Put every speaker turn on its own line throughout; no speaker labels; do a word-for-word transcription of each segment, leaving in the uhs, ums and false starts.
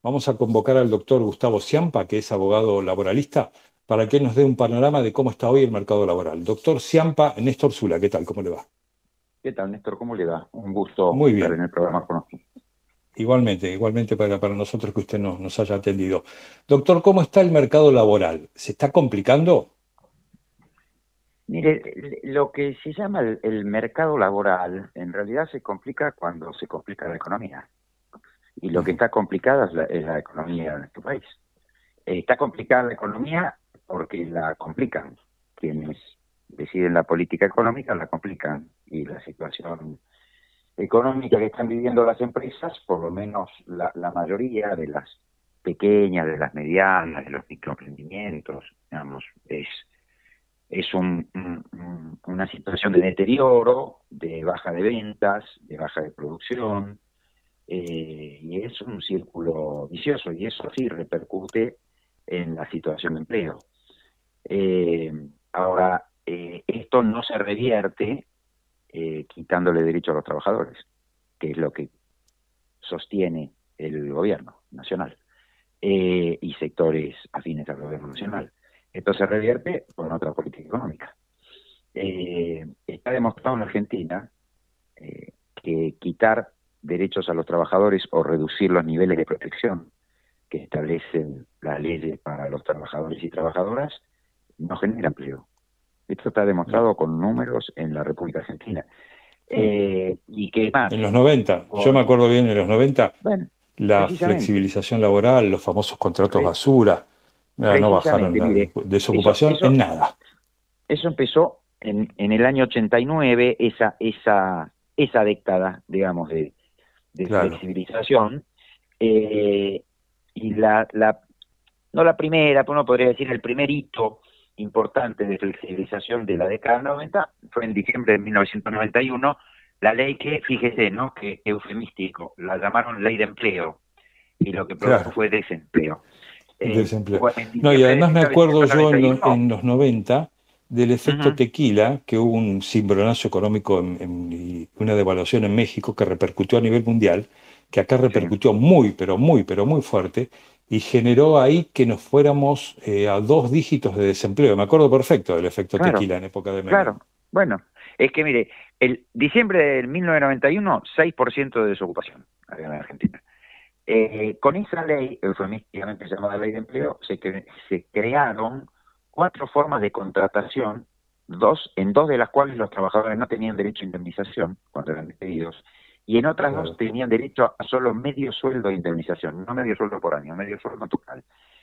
Vamos a convocar al doctor Gustavo Ciampa, que es abogado laboralista, para que nos dé un panorama de cómo está hoy el mercado laboral. Doctor Ciampa, Néstor Zula, ¿qué tal? ¿Cómo le va?
¿Qué tal, Néstor? ¿Cómo le va? Un gusto
Muy
estar
bien.
en el programa con usted.
Igualmente, igualmente para, para nosotros que usted nos, nos haya atendido. Doctor, ¿cómo está el mercado laboral? ¿Se está complicando?
Mire, lo que se llama el, el mercado laboral en realidad se complica cuando se complica la economía. Y lo que
Ujú.
está complicada es la, es la economía de nuestro país. Eh, está complicada la economía porque la complican. Quienes deciden la política económica la complican. Y la situación económica que están viviendo las empresas, por lo menos la, la mayoría de las pequeñas, de las medianas, de los microemprendimientos, digamos, es, es un, un, una situación de deterioro, de baja de ventas, de baja de producción, eh, y es un círculo vicioso, y eso sí repercute en la situación de empleo. Eh, ahora, eh, esto no se revierte eh, quitándole derecho a los trabajadores, que es lo que sostiene el gobierno nacional eh, y sectores afines al gobierno nacional. Esto se revierte con otra política económica. Eh, está demostrado en Argentina eh, que quitar derechos a los trabajadores o reducir los niveles de protección que establecen las leyes para los trabajadores y trabajadoras no genera empleo. Esto está
No.
demostrado con números en la República Argentina. Eh, y que más,
En los noventa, yo me
con,
acuerdo bien, en los noventa,
bueno,
la
precisamente,
flexibilización laboral, los famosos contratos
pre-
basura, no no bajaron
precisamente,
la
mire, eso,
desocupación en
eso,
nada.
eso empezó en, en el año ochenta y nueve, esa, esa, esa década, digamos, de, de
Claro,
flexibilización, eh, y la, la, no la primera, pero uno podría decir el primer hito importante de flexibilización de la década noventa fue en diciembre de mil novecientos noventa y uno, la ley que, fíjese, ¿no? Que eufemístico, la llamaron ley de empleo, y lo que produjo
claro.
fue desempleo. Eh,
Desempleo.
en
No, y
diciembre de
además me acuerdo yo en, lo-
mil novecientos noventa y uno,
en los noventa del efecto
uh-huh,
tequila, que hubo un cimbronazo económico en- en- y una devaluación en México que repercutió a nivel mundial, que acá
sí,
repercutió muy, pero muy, pero muy fuerte, y generó ahí que nos fuéramos eh, a dos dígitos de desempleo. Me acuerdo perfecto del efecto
claro,
tequila en época de Menem.
claro. Bueno, es que mire, el diciembre del mil novecientos noventa y uno, seis por ciento de desocupación acá en Argentina. Eh, con esa ley, eufemísticamente llamada ley de empleo, se, cre- se crearon cuatro formas de contratación, dos, en dos de las cuales los trabajadores no tenían derecho a indemnización cuando eran despedidos, y en otras dos
Claro,
tenían derecho a solo medio sueldo de indemnización, no medio sueldo por año, medio sueldo total.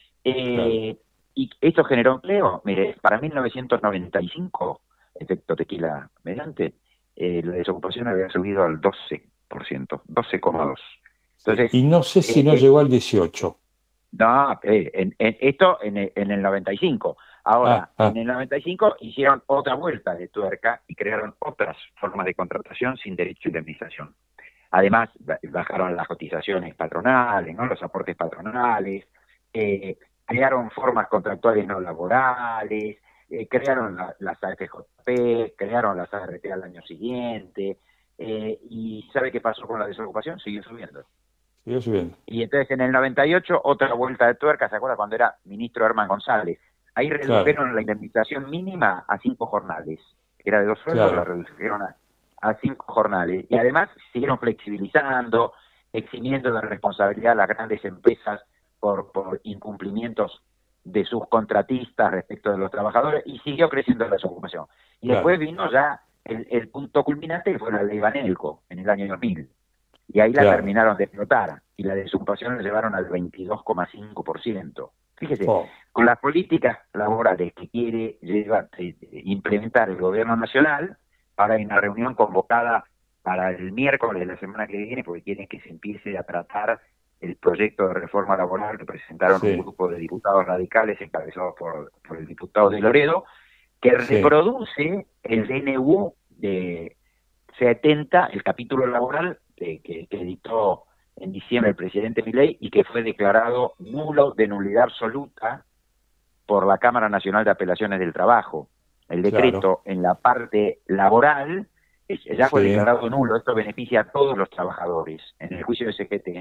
claro.
Eh, ¿Y esto generó empleo? Mire, para mil novecientos noventa y cinco, efecto tequila mediante, eh, la desocupación había subido al doce por ciento, doce coma dos.
Sí.
Entonces,
Y no sé si
eh,
no
eh,
llegó al dieciocho.
no, eh, en, en esto en el, en el noventa y cinco.
Ah,
Ahora, en
ah,
el noventa y cinco hicieron otra vuelta de tuerca y crearon otras formas de contratación sin derecho a indemnización. Además, ba- bajaron las cotizaciones patronales, ¿no? Los aportes patronales, eh, crearon formas contractuales no laborales, eh, crearon la- las A F J P, crearon las A R T al año siguiente, eh, y ¿sabe qué pasó con la desocupación? Siguió subiendo.
sigue subiendo.
Y entonces en el noventa y ocho, otra vuelta de tuerca, ¿se acuerda cuando era ministro Herman González? Ahí
Claro,
redujeron la indemnización mínima a cinco jornales, que era de dos sueldos, la
claro.
redujeron a, a cinco jornales. Y además siguieron flexibilizando, eximiendo de responsabilidad a las grandes empresas por, por incumplimientos de sus contratistas respecto de los trabajadores, y siguió creciendo la desocupación. Y después
Claro,
vino ya el, el punto culminante, que fue la ley Banelco, en el año dos mil, y ahí la
claro.
terminaron de explotar, y la desocupación la llevaron al veintidós coma cinco por ciento. Fíjese,
Oh,
con las políticas laborales que quiere llevar, eh, implementar el gobierno nacional, ahora hay una reunión convocada para el miércoles de la semana que viene, porque quieren que se empiece a tratar el proyecto de reforma laboral que presentaron un
sí,
grupo de diputados radicales encabezados por, por el diputado de Loredo, que
sí.
reproduce el D N U de setenta, el capítulo laboral de, que, que dictó en diciembre el presidente Milei y que fue declarado nulo, de nulidad absoluta, por la Cámara Nacional de Apelaciones del Trabajo. El
Claro,
decreto en la parte laboral es- ya fue
sí,
declarado nulo. Esto beneficia a todos los trabajadores. En el juicio de C G T,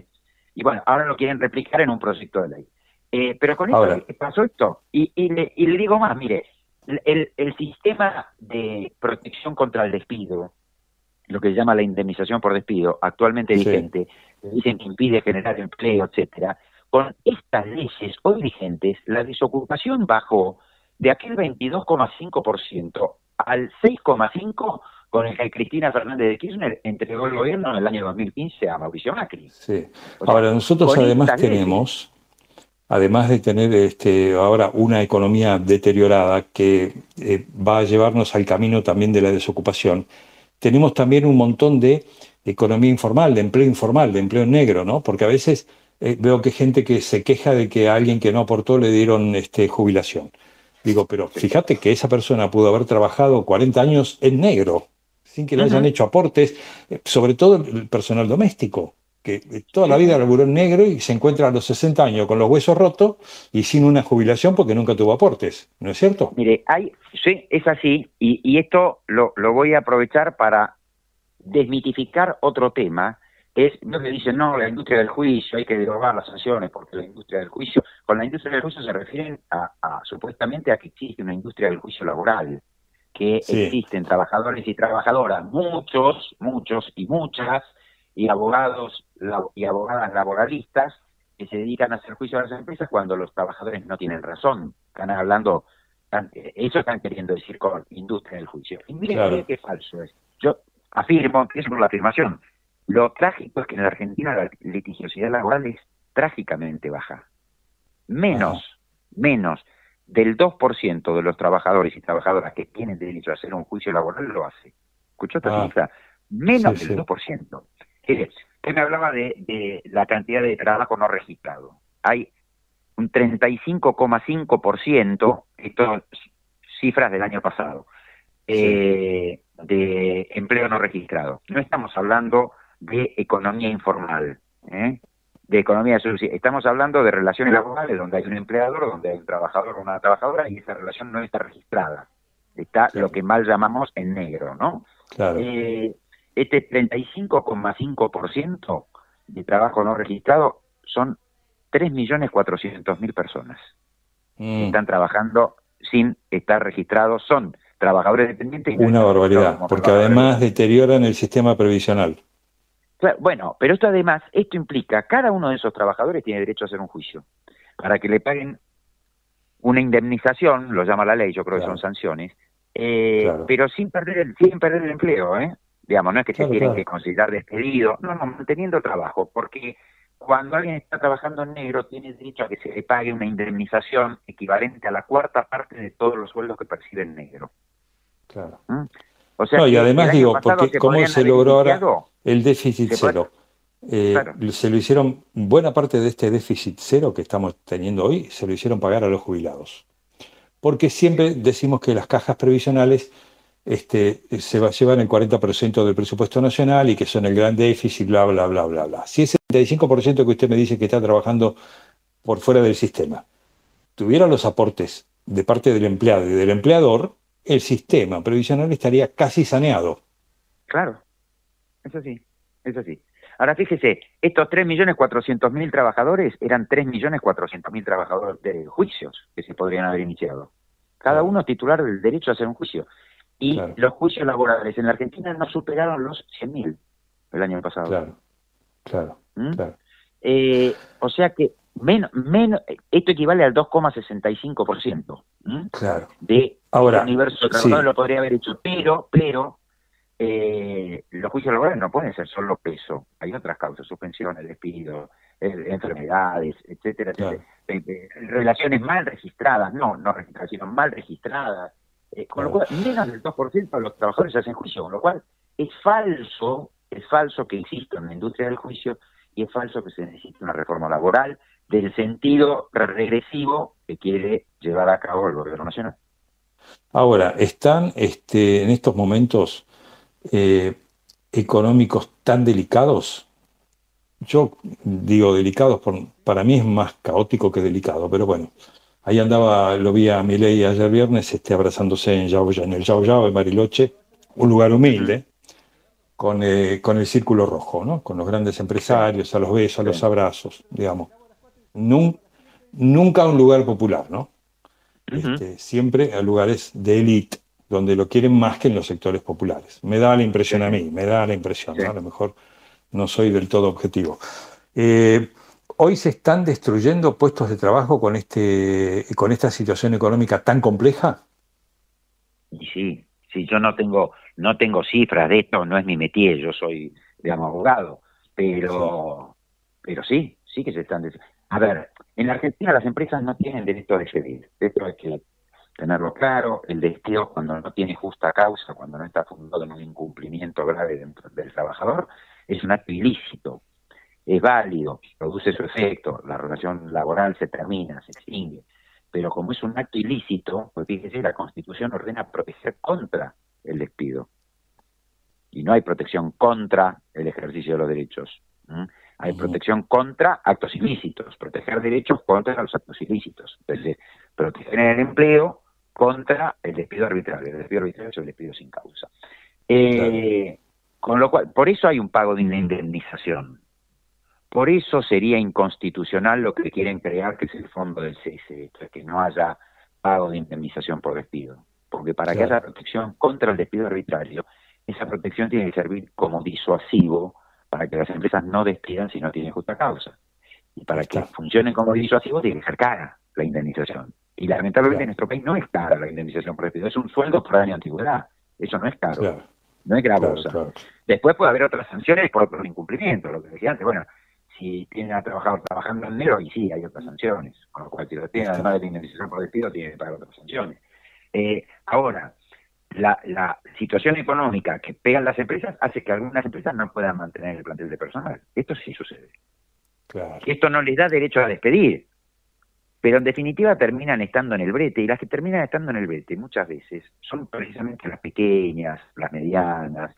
Y bueno, ahora lo quieren replicar en un proyecto de ley. Eh, pero con esto
Ahora,
pasó esto. Y, y, le, y le digo más, mire, el, el sistema de protección contra el despido, lo que se llama la indemnización por despido, actualmente
sí,
vigente, que dicen que impide generar empleo, etcétera. Con estas leyes hoy vigentes, la desocupación bajó de aquel veintidós coma cinco por ciento al seis coma cinco por ciento con el que Cristina Fernández de Kirchner entregó el gobierno en el año dos mil quince a Mauricio Macri.
sí.
O sea,
Ahora, nosotros
con
además
estas leyes,
tenemos, además de tener este, ahora una economía deteriorada que eh, va a llevarnos al camino también de la desocupación, tenemos también un montón de economía informal, de empleo informal, de empleo negro, ¿no? Porque a veces eh, veo que hay gente que se queja de que a alguien que no aportó le dieron este, jubilación. Digo, pero
sí.
fíjate que esa persona pudo haber trabajado cuarenta años en negro, sin que le hayan
Uh-huh.
hecho aportes, eh, sobre todo el personal doméstico, que eh, toda la
Sí,
vida
sí.
laburó en negro y se encuentra a los sesenta años con los huesos rotos y sin una jubilación porque nunca tuvo aportes, ¿no es cierto?
Mire, hay, sí, es así, y, y esto lo, lo voy a aprovechar para desmitificar otro tema. Es lo que dicen, no, la industria del juicio, hay que derogar las sanciones porque la industria del juicio, con la industria del juicio se refieren a, a supuestamente a que existe una industria del juicio laboral, que
Sí,
existen trabajadores y trabajadoras, muchos, muchos y muchas, y abogados lab- y abogadas laboralistas que se dedican a hacer juicio a las empresas cuando los trabajadores no tienen razón. Están hablando, están- eso están queriendo decir con industria del juicio. Y mire, mire
claro.
qué falso es. Yo afirmo, es por la afirmación, lo trágico es que en la Argentina la litigiosidad laboral es trágicamente baja. Menos,
Ajá.
menos del dos por ciento de los trabajadores y trabajadoras que tienen derecho a hacer un juicio laboral lo hace. ¿Escuchó esta
Ah,
cifra?
sí,
Menos del
sí,
dos por ciento. Mire, usted me hablaba de, de la cantidad de trabajo no registrado. Hay un treinta y cinco coma cinco por ciento, esto cifras del año pasado,
sí.
eh, de empleo no registrado. No estamos hablando de economía informal, ¿eh? de economía subsidiaria. Estamos hablando de relaciones laborales donde hay un empleador, donde hay un trabajador o una trabajadora y esa relación no está registrada. Está lo
Claro,
que mal llamamos en negro, ¿no?
claro.
Eh, este treinta y cinco coma cinco por ciento de trabajo no registrado son tres millones cuatrocientos mil personas que
Mm,
están trabajando sin estar registrados, son trabajadores dependientes y no
una
están registrados
barbaridad,
como
porque
trabajadores
además
dependientes.
deterioran el sistema previsional.
Claro, bueno, pero esto además, esto implica, cada uno de esos trabajadores tiene derecho a hacer un juicio, para que le paguen una indemnización, lo llama la ley, yo creo que son
Claro,
sanciones, eh,
claro,
pero sin perder el, sin perder el empleo, ¿eh? Digamos, no es que se
claro,
tienen que
claro.
considerar despedidos, no, no, manteniendo trabajo, porque cuando alguien está trabajando en negro tiene derecho a que se le pague una indemnización equivalente a la cuarta parte de todos los sueldos que percibe en negro.
Claro.
¿Mm? O sea
No, y
que el
además
año
digo,
pasado
porque
se
cómo
podrían
se
haber
logró ahora
iniciado,
el déficit
se puede,
cero. Eh,
claro,
se lo hicieron, buena parte de este déficit cero que estamos teniendo hoy, se lo hicieron pagar a los jubilados. Porque siempre decimos que las cajas previsionales este, se va, llevan el cuarenta por ciento del presupuesto nacional y que son el gran déficit, bla, bla, bla, bla, bla. Si ese setenta y cinco por ciento que usted me dice que está trabajando por fuera del sistema tuviera los aportes de parte del empleado y del empleador, el sistema previsional estaría casi saneado.
claro, eso sí, eso sí. Ahora fíjese, estos tres millones cuatrocientos mil trabajadores eran tres millones cuatrocientos mil trabajadores de juicios que se podrían haber iniciado. Cada
Claro,
uno titular del derecho a hacer un juicio. Y
claro,
los juicios laborales en la Argentina no superaron los cien mil el año pasado.
claro, claro,
¿Mm?
claro.
Eh, o sea que menos, menos, esto equivale al dos coma sesenta y cinco por ciento
Claro.
de ese
Ahora,
universo de trabajadores
sí,
lo podría haber hecho, pero, pero eh, los juicios laborales no pueden ser solo peso, hay otras causas, suspensiones, despidos, eh, enfermedades, etcétera, etcétera.
claro,
Eh, eh, relaciones mal registradas, no, no registradas, sino mal registradas, eh, con lo
claro.
cual menos del dos por ciento de los trabajadores hacen juicio, con lo cual es falso, es falso que exista una industria del juicio y es falso que se necesite una reforma laboral del sentido regresivo que quiere llevar a cabo el gobierno nacional.
Ahora, están este, en estos momentos eh, económicos tan delicados. Yo digo delicados, por, para mí es más caótico que delicado, pero bueno, ahí andaba, lo vi a Milei ayer viernes este, abrazándose en, Yao, en el Yao Yao de Bariloche, un lugar
Ujú.
humilde, con, eh, con el círculo rojo, ¿no? Con los grandes
Sí,
empresarios, a los besos, a los
sí.
abrazos, digamos. Nun- nunca un lugar popular, ¿no?
Ujú,
Este, siempre a lugares de élite, donde lo quieren más que en los sectores populares. Me da la
sí,
impresión a mí, me da la impresión,
sí.
¿no? A lo mejor no soy del todo objetivo. Eh, Hoy se están destruyendo puestos de trabajo con, este, con esta situación económica tan compleja.
Y sí, sí, yo no tengo, no tengo cifras de esto, no es mi métier, yo soy, digamos, abogado,
Sí.
pero, pero sí, sí que se están... des- A ver, en la Argentina las empresas no tienen derecho a despedir, esto hay que tenerlo claro, el despido cuando no tiene justa causa, cuando no está fundado en un incumplimiento grave dentro del trabajador, es un acto ilícito, es válido, produce su efecto, la relación laboral se termina, se extingue, pero como es un acto ilícito, pues fíjese, la Constitución ordena proteger contra el despido, y no hay protección contra el ejercicio de los derechos. ¿m? Hay
Ujú.
protección contra actos ilícitos, proteger derechos contra los actos ilícitos. Entonces, proteger el empleo contra el despido arbitrario. El despido arbitrario es el despido sin causa.
Claro,
Eh, con lo cual, por eso hay un pago de una indemnización. Por eso sería inconstitucional lo que quieren crear, que es el fondo del cese, esto es que no haya pago de indemnización por despido. Porque para que haya
claro,
protección contra el despido arbitrario, esa protección tiene que servir como disuasivo para que las empresas no despidan si no tienen justa causa. Y
ahí
para que
está,
funcione como disuasivo tiene que ser cara la indemnización. Y lamentablemente en
claro,
nuestro país no es cara la indemnización por despido, es un sueldo por año de antigüedad. Eso no es caro,
claro,
no es
claro,
gravosa.
claro,
Después puede haber otras sanciones por otros incumplimientos, lo que decía antes, bueno, si tienen a trabajador trabajando en negro, y sí, hay otras sanciones. Con lo cual, si lo
ahí
tienen además
está.
de la indemnización por despido, tienen que pagar otras sanciones. Eh, ahora, la, la situación económica que pegan las empresas hace que algunas empresas no puedan mantener el plantel de personal. Esto sí sucede.
Claro.
Esto no les da derecho a despedir, pero en definitiva terminan estando en el brete, y las que terminan estando en el brete muchas veces son precisamente las pequeñas, las medianas.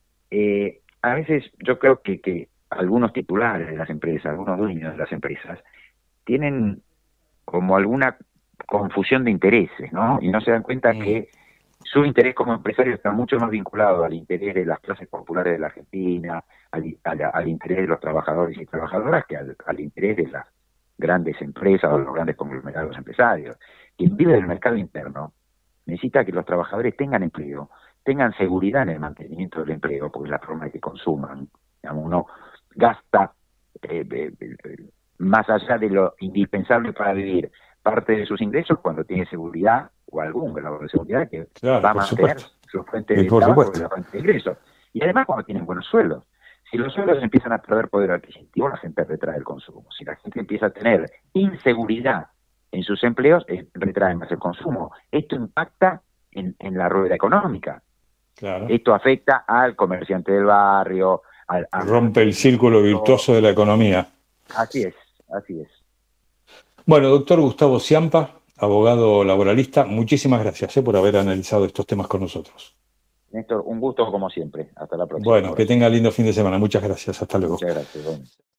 Eh, a veces yo creo que, que algunos titulares de las empresas, algunos dueños de las empresas, tienen como alguna confusión de intereses, ¿no? Y no se dan cuenta
Mm,
que su interés como empresario está mucho más vinculado al interés de las clases populares de la Argentina, al, al, al interés de los trabajadores y trabajadoras, que al, al interés de las grandes empresas o los grandes conglomerados empresarios. Quien vive del mercado interno necesita que los trabajadores tengan empleo, tengan seguridad en el mantenimiento del empleo, porque es la forma de que consuman. Digamos, uno gasta eh, eh, eh, más allá de lo indispensable para vivir parte de sus ingresos cuando tiene seguridad o algún grado de seguridad que
claro,
va a
por
mantener
supuesto.
su fuente
Y
de
por
trabajo y
supuesto.
la fuente de ingresos. Y además cuando tienen buenos sueldos. Si los sueldos empiezan a perder poder adquisitivo, la gente retrae el consumo. Si la gente empieza a tener inseguridad en sus empleos, eh, retrae más el consumo. Esto impacta en, en la rueda económica.
Claro.
Esto afecta al comerciante del barrio, al, al
Rompe el
pequeño
círculo
productor.
virtuoso de la economía.
Así es, así es.
Bueno, doctor Gustavo Ciampa, abogado laboralista, muchísimas gracias, eh, por haber analizado estos temas con nosotros.
Néstor, un gusto como siempre. Hasta la próxima. Un
Bueno, que
abrazo.
tenga lindo fin de semana. Muchas gracias. Hasta luego.
Muchas gracias. Bueno.